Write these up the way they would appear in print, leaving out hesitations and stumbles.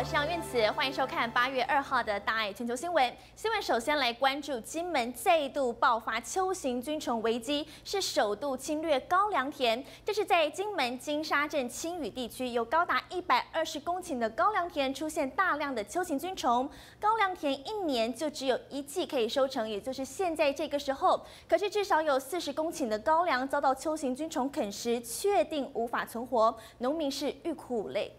我是杨韵慈，欢迎收看8月2号的大爱全球新闻。新闻首先来关注金门再度爆发秋行菌虫危机，是首度侵略高粱田。这是在金门金沙镇青屿地区，有高达120公顷的高粱田出现大量的秋行菌虫。高粱田一年就只有1季可以收成，也就是现在这个时候。可是至少有40公顷的高粱遭到秋行菌虫啃食，确定无法存活，农民是欲哭无泪。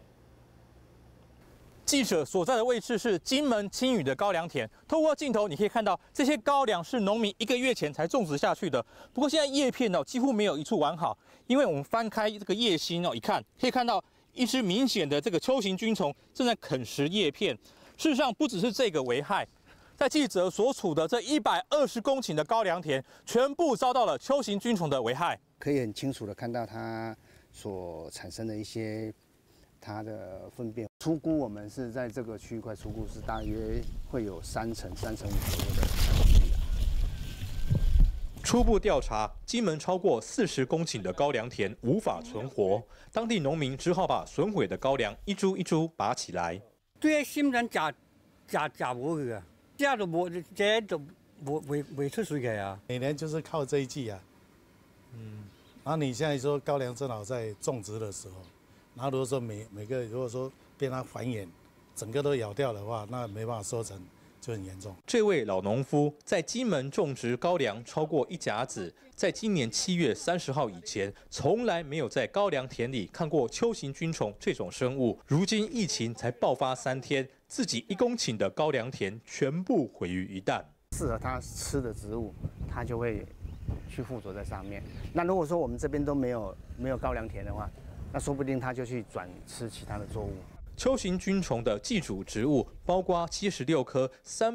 记者所在的位置是金门青屿的高粱田，透过镜头你可以看到，这些高粱是农民1个月前才种植下去的。不过现在叶片几乎没有一处完好，因为我们翻开这个叶心一看可以看到一只明显的这个秋行菌虫正在啃食叶片。事实上，不只是这个危害，在记者所处的这120公顷的高粱田，全部遭到了秋行菌虫的危害。 可以很清楚的看到它所产生的一些。 它的粪便初估，我们是在这个区块初估是大约会有3成、3.5左右的产量。 初步调查，金门超过40公顷的高粱田无法存活，当地农民只好把损毁的高粱一株一株拔起来。 对新人食无去啊，这都无，这都未出水去啊。 每年就是靠这一季啊，然后你现在说高粱正好在种植的时候。 然后如果说每个如果说被它繁衍，整个都咬掉的话，那没办法收成，就很严重。 这位老农夫在金门种植高粱超过1甲子，在今年7月30号以前，从来没有在高粱田里看过秋行菌虫这种生物。如今疫情才爆发3天，自己1公顷的高粱田全部毁于一旦。 适合它吃的植物，它就会去附着在上面。那如果说我们这边都没有高粱田的话， 那说不定它就去转吃其他的作物。 秋行菌虫的寄主植物包括76科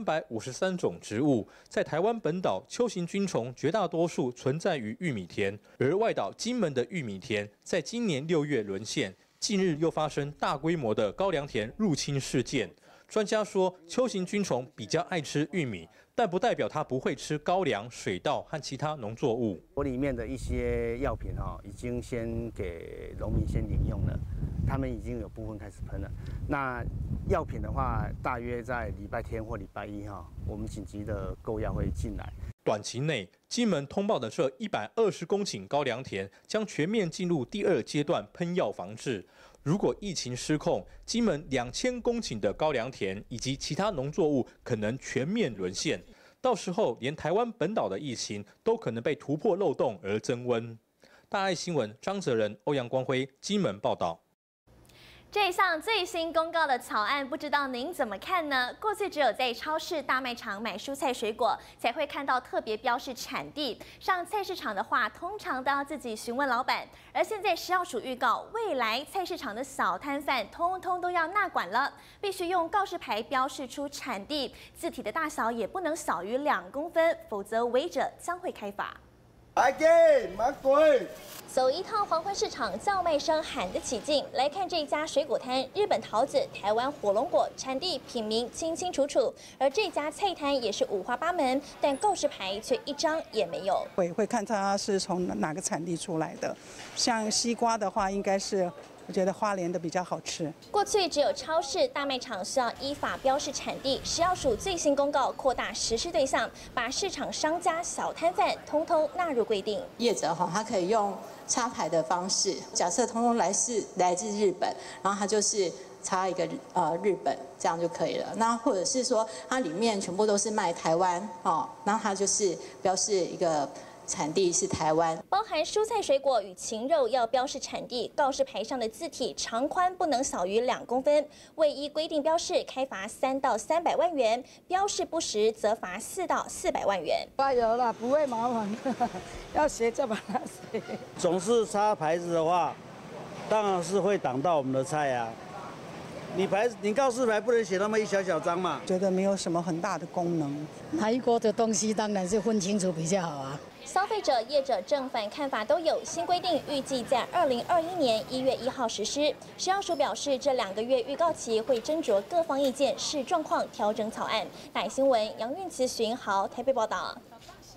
353种植物，在台湾本岛，秋行菌虫绝大多数存在于玉米田，而外岛金门的玉米田在今年6月沦陷，近日又发生大规模的高粱田入侵事件。专家说，秋行菌虫比较爱吃玉米，但不代表它不会吃高粱、水稻和其他农作物。 我里面的一些药品已经先给农民先领用了，他们已经有部分开始喷了。那药品的话，大约在礼拜天或礼拜一我们紧急的购药会进来。 短期内，金门通报的这120公顷高粱田将全面进入第2阶段喷药防治。如果疫情失控，金门2000公顷的高粱田以及其他农作物可能全面沦陷，到时候连台湾本岛的疫情都可能被突破漏洞而增温。大爱新闻张泽仁、欧阳光辉金门报道。 这一项最新公告的草案，不知道您怎么看呢？过去只有在超市、大卖场买蔬菜水果，才会看到特别标示产地。上菜市场的话，通常都要自己询问老板。而现在食药署预告，未来菜市场的小摊贩，通通都要纳管了，必须用告示牌标示出产地，字体的大小也不能小于2公分，否则违者将会开罚。 来给马鬼！ 走一趟黄昏市场，叫卖声喊得起劲。来看这家水果摊，日本桃子、台湾火龙果，产地品名清清楚楚。而这家菜摊也是五花八门，但告示牌却一张也没有。 会看它是从哪个产地出来的，像西瓜的话，应该是。 我觉得花莲的比较好吃。 过去只有超市、大卖场需要依法标示产地，食药署最新公告扩大实施对象，把市场商家、小摊贩通通纳入规定。 业者他可以用插牌的方式，假设通通来自日本，然后他就是插一个日本，这样就可以了。那或者是说它里面全部都是卖台湾那它就是标示一个。 产地是台湾， 包含蔬菜水果与禽肉要标示产地，告示牌上的字体长宽不能小于2公分，未依规定标示，开罚3到300万元；标示不实，则罚4到400万元。 加油了，不会麻烦，要学就把它学。 总是插牌子的话，当然是会挡到我们的菜啊。 你告示牌不能写那么一小小张嘛？ 觉得没有什么很大的功能。 哪一国的东西当然是分清楚比较好啊。 消费者、业者正反看法都有。新规定预计在2021年1月1号实施。食药署表示，这2个月预告期会斟酌各方意见，视状况调整草案。大新闻杨韵慈、徐云豪台北报道。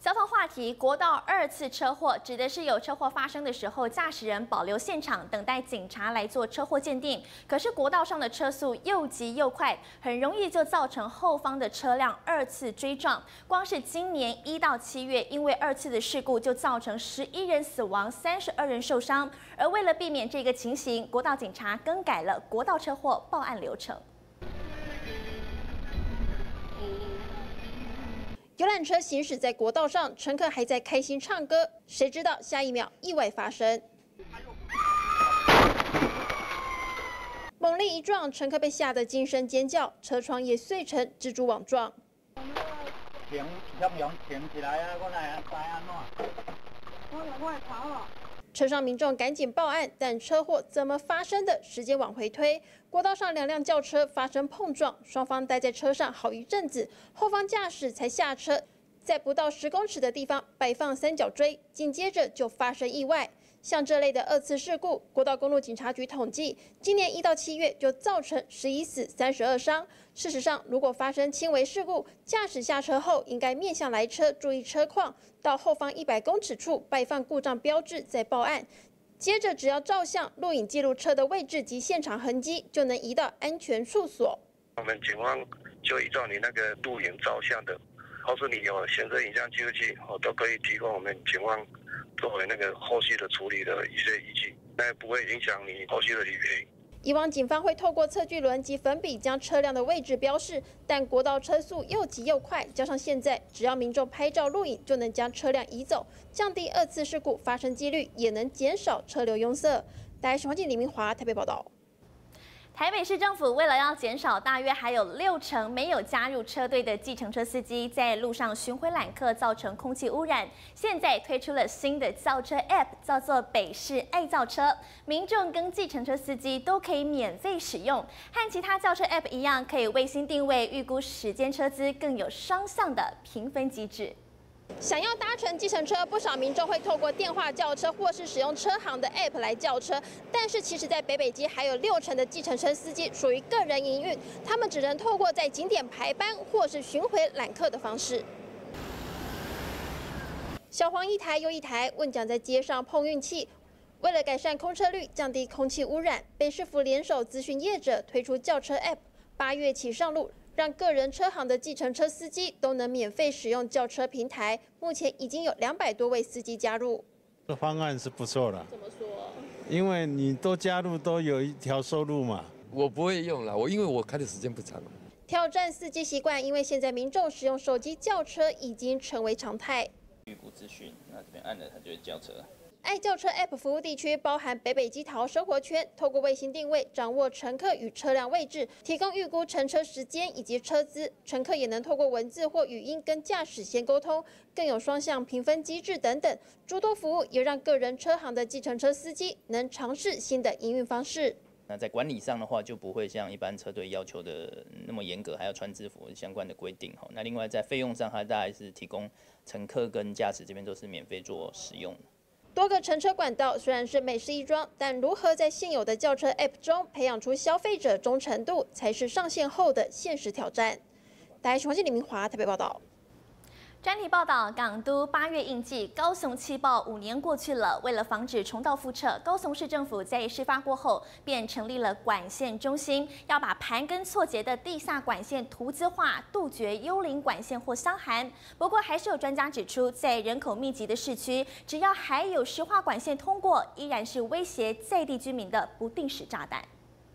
交通话题，国道2次车祸指的是有车祸发生的时候，驾驶人保留现场，等待警察来做车祸鉴定。可是国道上的车速又急又快，很容易就造成后方的车辆2次追撞。光是今年1到7月，因为2次的事故就造成11人死亡，32人受伤。而为了避免这个情形，国道警察更改了国道车祸报案流程。 游览车行驶在国道上，乘客还在开心唱歌，谁知道下一秒意外发生。猛力一撞，乘客被吓得惊声尖叫，车窗也碎成蜘蛛网状。车上民众赶紧报案，但车祸怎么发生的？时间往回推，国道上2辆轿车发生碰撞，双方待在车上好一阵子，后方驾驶才下车，在不到10公尺的地方摆放3角锥，紧接着就发生意外。像这类的2次事故，国道公路警察局统计，今年1到7月就造成11死32伤。事实上，如果发生轻微事故，驾驶下车后应该面向来车，注意车况，到后方100公尺处摆放故障标志，再报案。接着只要照相、录影记录车的位置及现场痕迹，就能移到安全处所。 我们警方就依照你那个录影照相的，或是你有显示影像记录器，都可以提供我们警方作为那个后续的处理的一些仪器，那不会影响你后续的理赔。 以往警方会透过测距轮及粉笔将车辆的位置标示，但国道车速又急又快，加上现在只要民众拍照录影就能将车辆移走，降低2次事故发生几率，也能减少车流拥塞。台视黄记李明华台北报道。 台北市政府为了要减少大约还有60%没有加入车队的计程车司机在路上巡回揽客，造成空气污染，现在推出了新的叫车 App， 叫做北市爱叫车，民众跟计程车司机都可以免费使用，和其他叫车 App 一样，可以卫星定位、预估时间车资，更有双向的评分机制。 想要搭乘计程车，不少民众会透过电话叫车，或是使用车行的 App 来叫车。但是其实，在北基还有60%的计程车司机属于个人营运，他们只能透过在景点排班或是巡回揽客的方式。小黄一台又一台，问奖在街上碰运气。为了改善空车率、降低空气污染，北市府联手资讯业者推出叫车 App，8月起上路。让个人车行的计程车司机都能免费使用轿车平台，目前已经有200多位司机加入。 这方案是不错的。 怎么说？ 因为你都加入，都有一条收入嘛。 我不会用啦，因为我开的时间不长。 挑战司机习惯，因为现在民众使用手机叫车已经成为常态。 预估资讯，那这边按了它就会叫车。 爱叫车 App 服务地区包含北基桃生活圈，透过卫星定位掌握乘客与车辆位置，提供预估乘车时间以及车资。乘客也能透过文字或语音跟驾驶先沟通，更有双向评分机制等等，诸多服务也让个人车行的计程车司机能尝试新的营运方式。 那在管理上的话，就不会像一般车队要求的那么严格，还要穿制服相关的规定。那另外在费用上，它大概是提供乘客跟驾驶这边都是免费做使用的。 多个乘车管道虽然是美事一桩，但如何在现有的轿车 App 中培养出消费者忠诚度，才是上线后的现实挑战。台视黄记李明华台北报道。 专题报道：港都8月应季，高雄气爆5年过去了，为了防止重蹈覆辙，高雄市政府在事发过后便成立了管线中心，要把盘根错节的地下管线图资化，杜绝幽灵管线或伤寒。不过，还是有专家指出，在人口密集的市区，只要还有石化管线通过，依然是威胁在地居民的不定时炸弹。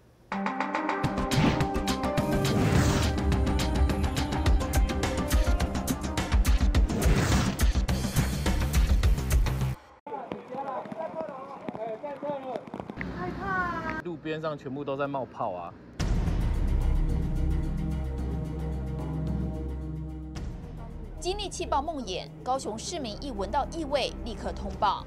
路边上全部都在冒泡啊！ 经历气爆梦魇，高雄市民一闻到异味，立刻通报。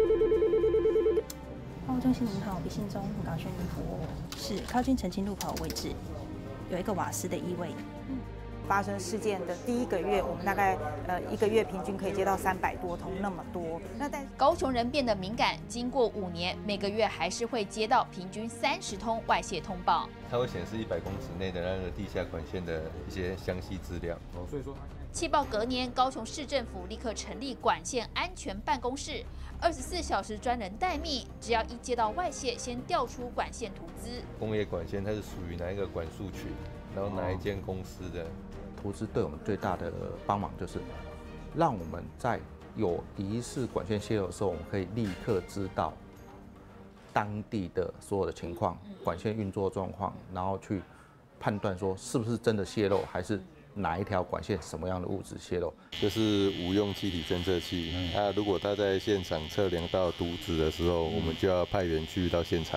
报中心您好，我姓钟，很高兴您服务。是靠近澄清路口位置，有一个瓦斯的异味。 发生事件的第1个月，我们大概1个月平均可以接到300多通，那么多。但高雄人变得敏感，经过5年，每个月还是会接到平均30通外泄通报。 它会显示100公尺内的那个地下管线的一些详细资料。 所以说气爆隔年，高雄市政府立刻成立管线安全办公室，24小时专人待命，只要一接到外泄，先调出管线图资。 工业管线它是属于哪一个管束群，然后哪一间公司的？ 图资对我们最大的帮忙就是，让我们在有疑似管线泄漏的时候，我们可以立刻知道当地的所有的情况、管线运作状况，然后去判断说是不是真的泄漏，还是哪一条管线什么样的物质泄漏。 就是无用气体侦测器。如果它在现场测量到毒质的时候，我们就要派员去到现场。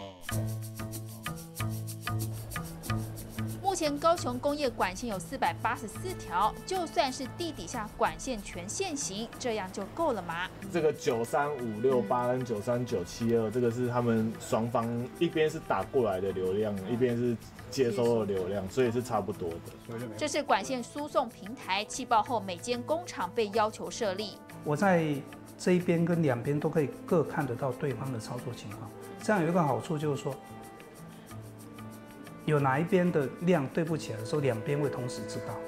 目前高雄工业管线有484条，就算是地底下管线全现行，这样就够了吗？ 这个93568跟93972，这个是他们双方一边是打过来的流量，一边是接收的流量，所以是差不多的。 这是管线输送平台，气爆后每间工厂被要求设立。 我在这一边跟两边都可以各看得到对方的操作情况，这样有一个好处就是说，有哪一边的量对不起来的时候，两边会同时知道。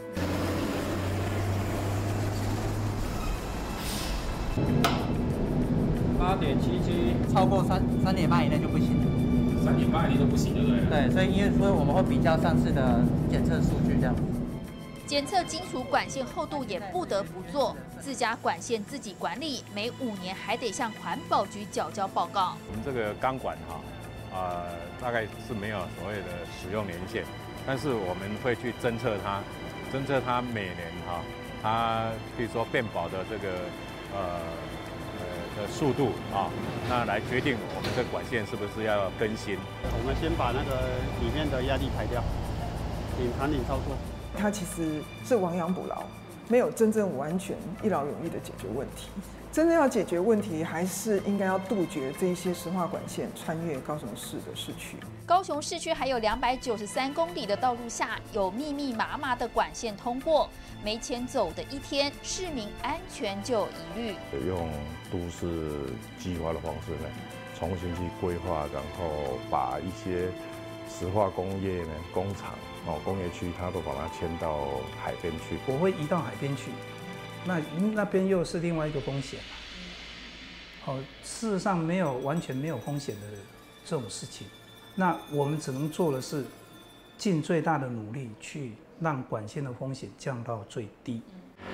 8.77，超过3.8以内就不行。3.8以内就不行，对不对？对，所以我们会比较上次的检测数据这样。 检测金属管线厚度也不得不做，自家管线自己管理，每5年还得向环保局缴交报告。 我们这个钢管大概是没有所谓的使用年限，但是我们会去侦测它每年它比如说变薄的这个的速度那来决定我们这管线是不是要更新。 我们先把那个里面的压力排掉，盘点操作。 它其实是亡羊补牢，没有真正完全一劳永逸的解决问题。真正要解决问题，还是应该要杜绝这一些石化管线穿越高雄市的市区。 高雄市区还有293公里的道路下有密密麻麻的管线通过，没钱走的一天，市民安全就有疑虑。 用都市计划的方式呢，重新去规划，然后把一些石化工业呢工厂工业区，它都把它迁到海边去。 我会移到海边去。那边又是另外一个风险事实上完全没有风险的这种事情，那我们只能做的是尽最大的努力去让管线的风险降到最低。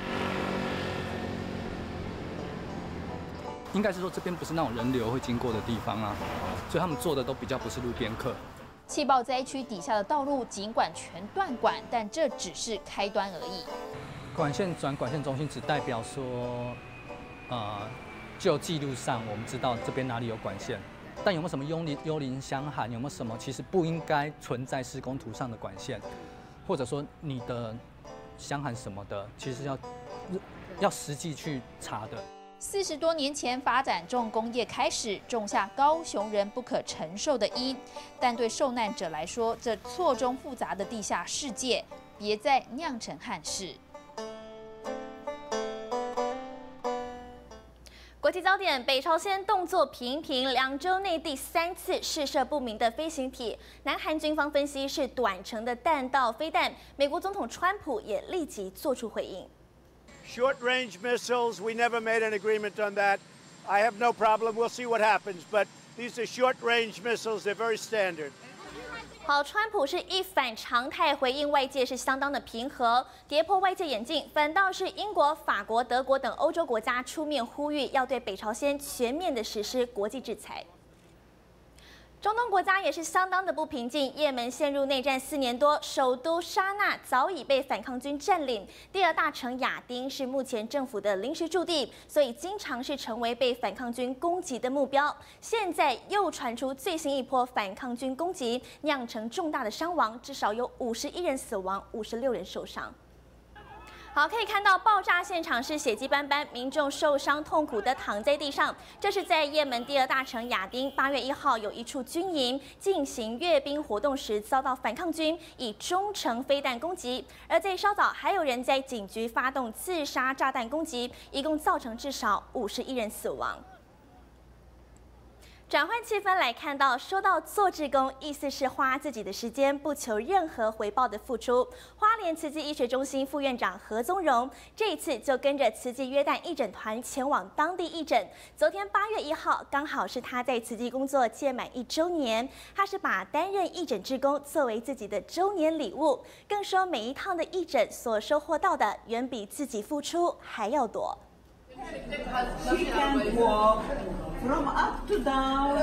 应该是说这边不是那种人流会经过的地方所以他们做的都比较不是路边客。 气爆灾区底下的道路尽管全断管，但这只是开端而已。 管线转管线中心只代表说，就记录上我们知道这边哪里有管线，但有没有什么幽灵箱涵，有没有什么其实不应该存在施工图上的管线，或者说你的箱涵什么的，其实要实际去查的。 40多年前发展重工业开始，种下高雄人不可承受的因，但对受难者来说，这错综复杂的地下世界，别再酿成憾事。 国际焦点：北朝鲜动作频频，2周内第3次试射不明的飞行体。南韩军方分析是短程的弹道飞弹。美国总统川普也立即做出回应。 Short-range missiles, we never made an agreement on that. I have no problem. We'll see what happens. But these are short-range missiles. They're very standard. 好，川普是一反常态回应外界是相当的平和，跌破外界眼镜，反倒是英国、法国、德国等欧洲国家出面呼吁，要对北朝鲜全面的实施国际制裁。中东国家也是相当的不平静，也门陷入内战4年多，首都沙那早已被反抗军占领，第2大城亚丁是目前政府的临时驻地，所以经常是成为被反抗军攻击的目标。现在又传出最新一波反抗军攻击，酿成重大的伤亡，至少有51人死亡，56人受伤。好，可以看到爆炸现场是血迹斑斑，民众受伤痛苦地躺在地上。这是在也门第2大城亚丁8月1号有一处军营进行阅兵活动时，遭到反抗军以中程飞弹攻击。而在稍早，还有人在警局发动自杀炸弹攻击，一共造成至少51人死亡。 转换气氛来看到，说到做志工，意思是花自己的时间，不求任何回报的付出。花莲慈济医学中心副院长何宗荣这一次就跟着慈济约旦义诊团前往当地义诊。昨天8月1号，刚好是他在慈济工作届满1周年，他是把担任义诊志工作为自己的周年礼物，更说每一趟的义诊所收获到的，远比自己付出还要多。 She can walk from up to down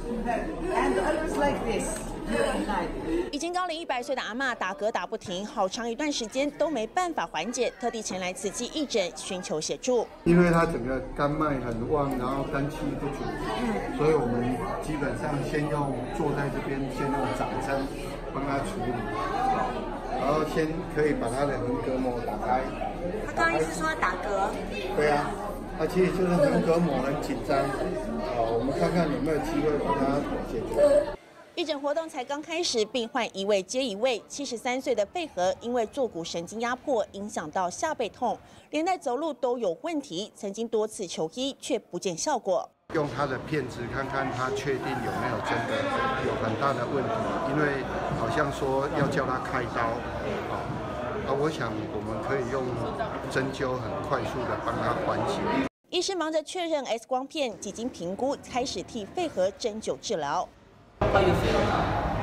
and always like this. 已经高龄100岁的阿嬷打嗝打不停，好长一段时间都没办法缓解，特地前来慈济义诊寻求协助。 因为他整个肝脉很旺，然后肝气不足，所以我们基本上先用坐在这边，先用掌针帮他处理，然后先可以把他的横膈膜打开。 他刚刚意思说打嗝？ 对啊，他其实就是横膈膜很紧张，我们看看有没有机会帮他解决。 义诊活动才刚开始，病患一位接一位。73岁的贝和因为坐骨神经压迫，影响到下背痛，连带走路都有问题，曾经多次求医却不见效果。 用他的片子看看他确定有没有真的有很大的问题，因为好像说要叫他开刀，我想我们可以用针灸很快速的帮他缓解。 医师忙着确认 X 光片，几经评估，开始替贝和针灸治疗。 How you feel now?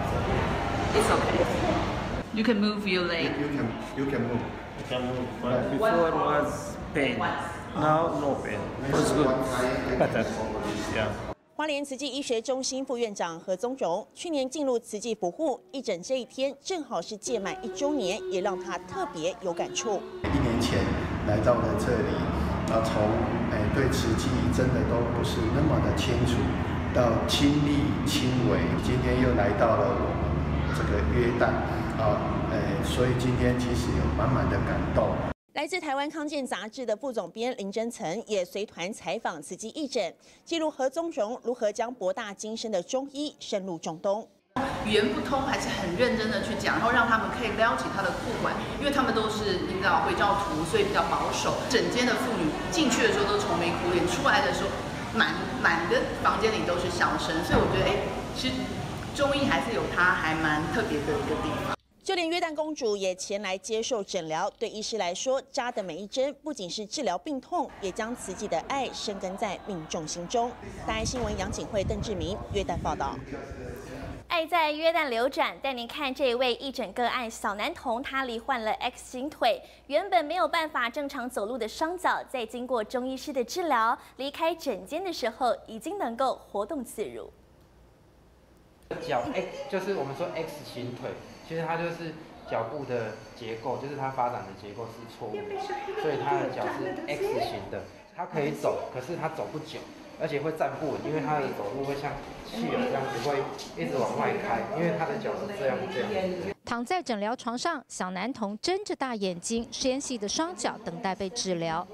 It's okay. You can move your leg. You can move. You can move. But before it was pain. Now no pain. It's good. Better. Yeah. 花莲慈济医学中心副院长何宗荣去年进入慈济服务义诊这一天，正好是届满1周年，也让他特别有感触。 1年前来到了这里，从对慈济真的都不是那么的清楚，到亲力亲为，今天又来到了我们这个约旦，所以今天其实有满满的感动。 来自台湾康健杂志的副总编林真曾也随团采访慈济义诊，记录何宗荣如何将博大精深的中医深入中东。 语言不通，还是很认真的去讲，然后让他们可以撩起他的裤管，因为他们都是你知道回教徒，所以比较保守。整间的妇女进去的时候都愁眉苦脸，出来的时候满个房间里都是笑声，所以我觉得其实中医还是有它还蛮特别的一个地方。 就连约旦公主也前来接受诊疗，对医师来说，扎的每一针不仅是治疗病痛，也将慈济的爱深耕在民众心中。大爱新闻杨景惠、邓志明约旦报道。 爱在约旦流转，带您看这一位义诊个案小男童，他罹患了 X 型腿，原本没有办法正常走路的双脚，在经过中医师的治疗，离开诊间的时候，已经能够活动自如。 脚 X 就是我们说 X 型腿，其实它就是脚部的结构，就是它发展的结构是错误的，所以它的脚是 X 型的，它可以走，可是它走不久。而且会站不稳，因为他的走路会像企鹅这样子，会一直往外开，因为他的脚是这样。 躺在诊疗床上，小男童睁着大眼睛，纤细的双脚等待被治疗。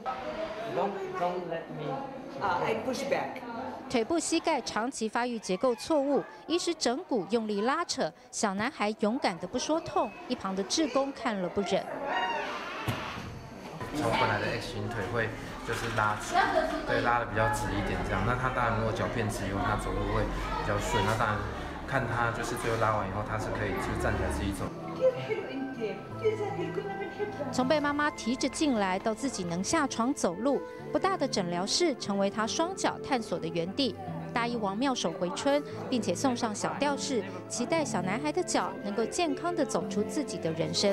Don't let me. I push back. 腿部膝盖长期发育结构错误，医师整骨用力拉扯，小男孩勇敢的不说痛，一旁的志工看了不忍。 从本来的 X 型腿会就是拉直，对，拉的比较直一点这样。那他当然如果脚变直以后，他走路会比较顺。那当然看他就是最后拉完以后，他是可以就站起来自己走。 从被妈妈提着进来到自己能下床走路，不大的诊疗室成为他双脚探索的园地。大医王妙手回春，并且送上小吊饰，期待小男孩的脚能够健康地走出自己的人生。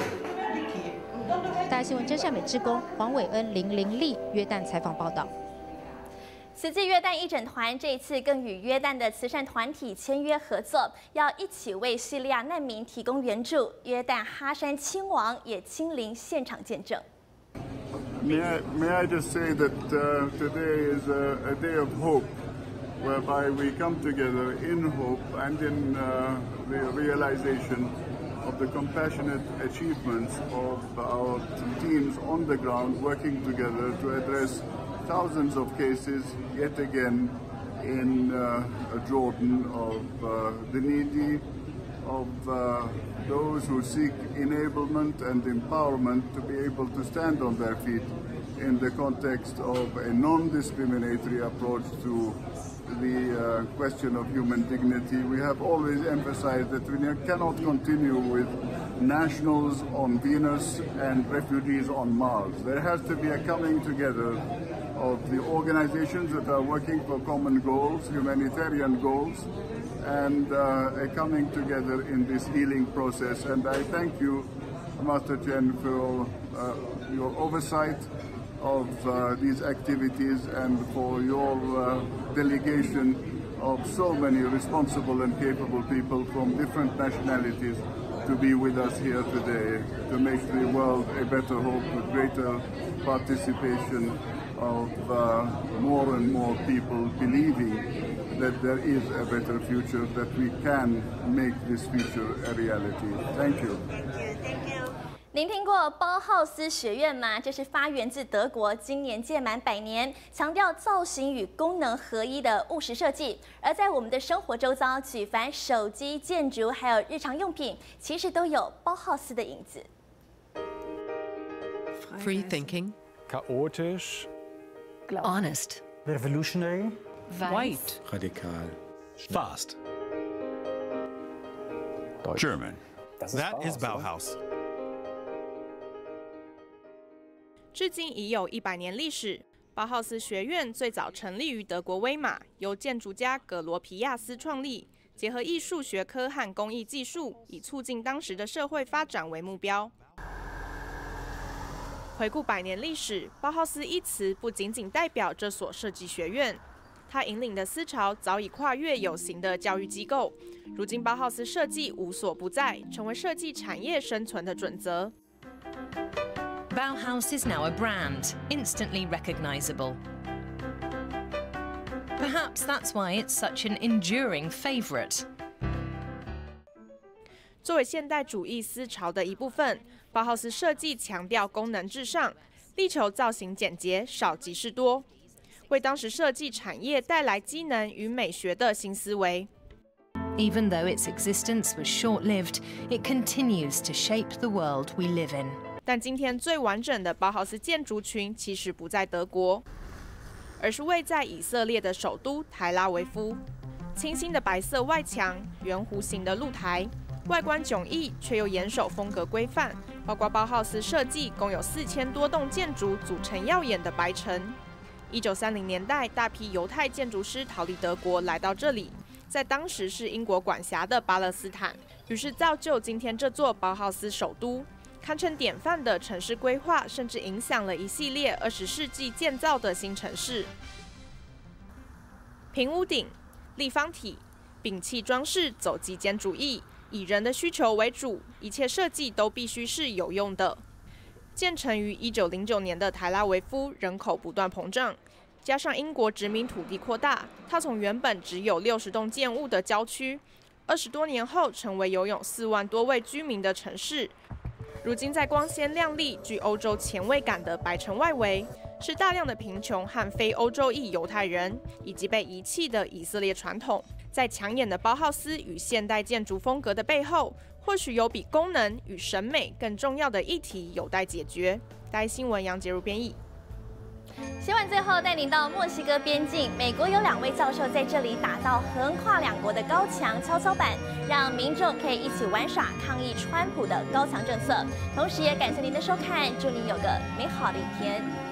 大爱新闻真善美志工黄伟恩、林玲丽约旦采访报道。 慈济约旦义诊团这一次更与约旦的慈善团体签约合作，要一起为叙利亚难民提供援助。约旦哈山亲王也亲临现场见证。 May I just say that today is a day of hope, whereby we come together in hope and in the realization of the compassionate achievements of our teams on the ground working together to address thousands of cases yet again in Jordan of the needy, of those who seek enablement and empowerment to be able to stand on their feet in the context of a non-discriminatory approach to the question of human dignity. We have always emphasized that we cannot continue with nationals on Venus and refugees on Mars. There has to be a coming together of the organizations that are working for common goals, humanitarian goals, and a coming together in this healing process. And I thank you, Master Chen, for your oversight of these activities and for your delegation of so many responsible and capable people from different nationalities to be with us here today to make the world a better hope with greater participation of more and more people believing that there is a better future, that we can make this future a reality. Thank you. Thank you. 您听过包浩斯学院吗？这是发源自德国，今年届满100年，强调造型与功能合一的务实设计。而在我们的生活周遭，举凡手机、建筑，还有日常用品，其实都有包浩斯的影子。 Free thinking, chaotisch, honest, revolutionary, white, radikal, fast, German. That is Bauhaus. 至今已有100年历史。包浩斯学院最早成立于德国威玛，由建筑家葛罗皮亚斯创立，结合艺术学科和工艺技术，以促进当时的社会发展为目标。回顾100年历史，包浩斯一词不仅仅代表这所设计学院，它引领的思潮早已跨越有形的教育机构。如今，包浩斯设计无所不在，成为设计产业生存的准则。 Bauhaus is now a brand, instantly recognizable. Perhaps that's why it's such an enduring favorite. 作为现代主义思潮的一部分，包浩斯设计强调功能至上，力求造型简洁，少即是多，为当时设计产业带来机能与美学的新思维。 Even though its existence was short-lived, it continues to shape the world we live in. 但今天最完整的包浩斯建筑群其实不在德国，而是位在以色列的首都台拉维夫。清新的白色外墙，圆弧形的露台，外观迥异却又严守风格规范。包括包浩斯设计共有4000多栋建筑组成耀眼的白城。1930年代，大批犹太建筑师逃离德国来到这里，在当时是英国管辖的巴勒斯坦，于是造就今天这座包浩斯首都。 堪称典范的城市规划，甚至影响了一系列20世纪建造的新城市。平屋顶、立方体、摒弃装饰，走极简主义，以人的需求为主，一切设计都必须是有用的。建成于1909年的台拉维夫人口不断膨胀，加上英国殖民土地扩大，它从原本只有60栋建物的郊区，20多年后成为拥有4万多位居民的城市。 如今，在光鲜亮丽、具欧洲前卫感的白城外围，是大量的贫穷和非欧洲裔犹太人，以及被遗弃的以色列传统。在抢眼的包浩斯与现代建筑风格的背后，或许有比功能与审美更重要的议题有待解决。大新闻杨洁如编译。 新闻最后带您到墨西哥边境，美国有2位教授在这里打造横跨2国的高墙跷跷板，让民众可以一起玩耍抗议川普的高墙政策。同时也感谢您的收看，祝您有个美好的一天。